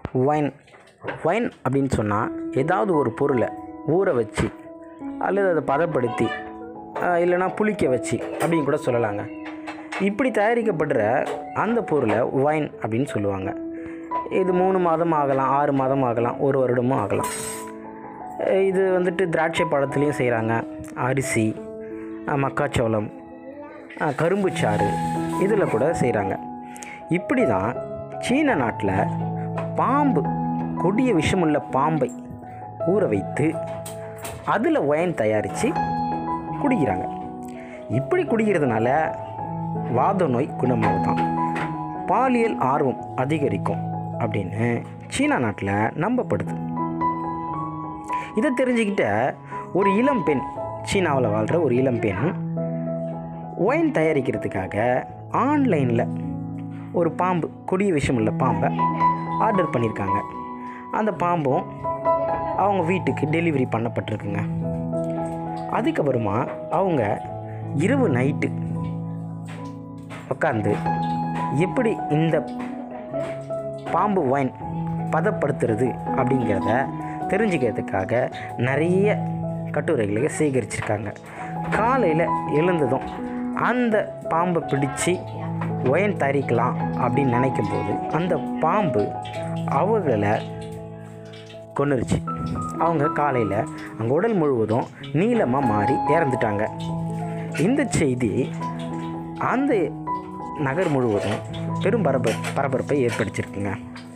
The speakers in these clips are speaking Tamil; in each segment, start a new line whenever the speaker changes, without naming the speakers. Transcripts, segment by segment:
ஒயின். ஒயின் அப்படின்னு சொன்னால் ஏதாவது ஒரு பொருளை ஊற வச்சு அல்லது அதை பதப்படுத்தி இல்லைனா புளிக்க வச்சு அப்படின்னு கூட சொல்லலாங்க. இப்படி தயாரிக்கப்படுற அந்த பொருளை ஒயின் அப்படின்னு சொல்லுவாங்க. இது 3 மாதம் ஆகலாம், 6 மாதம் ஆகலாம், 1 வருடமும் ஆகலாம். இது வந்துட்டு திராட்சை பழத்துலேயும் செய்கிறாங்க. அரிசி, மக்காச்சோளம், கரும்புச்சாறு இதில் கூட செய்கிறாங்க. இப்படி தான் சீன நாட்டில் பாம்பு, கொடிய விஷமுள்ள பாம்பை ஊற வைத்து அதில் ஒயின் தயாரித்து குடிக்கிறாங்க. இப்படி குடிக்கிறதுனால வாத நோய் குணமாகுதான், பாலியல் ஆர்வம் அதிகரிக்கும் அப்படின்னு சீனா நாட்டில் நம்பப்படுது. இதை தெரிஞ்சுக்கிட்ட ஒரு இளம்பெண், சீனாவில் வாழ்கிற ஒரு இளம்பெண் ஒயின் தயாரிக்கிறதுக்காக ஆன்லைனில் ஒரு பாம்பு, கொடிய விஷமுள்ள பாம்பை ஆர்டர் பண்ணியிருக்காங்க. அந்த பாம்பும் அவங்க வீட்டுக்கு டெலிவரி பண்ணப்பட்டிருக்குங்க. அதுக்கப்புறமா அவங்க இரவு நைட்டு உட்காந்து எப்படி இந்த பாம்பு ஒயின் பதப்படுத்துறது அப்படிங்கிறத தெரிஞ்சுக்கிறதுக்காக நிறைய கட்டுரைகளை சேகரிச்சிருக்காங்க. காலையில் எழுந்ததும் அந்த பாம்பை பிடிச்சி ஒயின் தயாரிக்கலாம் அப்படின்னு நினைக்கும்போது அந்த பாம்பு அவர்களை கொன்னுருச்சு. அவங்க காலையில் அங்கே உடல் முழுவதும் நீளமாக மாறி இறந்துட்டாங்க. இந்த செய்தி அந்த நகர் முழுவதும் பெரும் பரபரப்பை ஏற்படுத்தியிருக்குங்க.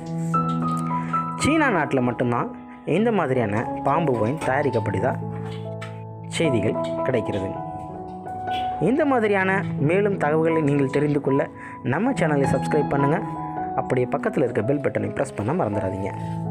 சீனா நாட்டில் மட்டும்தான் இந்த மாதிரியான பாம்பு ஒயின் தயாரிக்கப்படுதா செய்திகள் கிடைக்கிறது. இந்த மாதிரியான மேலும் தகவல்களை நீங்கள் தெரிந்து கொள்ள நம்ம சேனலை சப்ஸ்கிரைப் பண்ணுங்கள். அப்படியே பக்கத்தில் இருக்க பெல் பட்டனை ப்ரெஸ் பண்ண மறந்துடாதீங்க.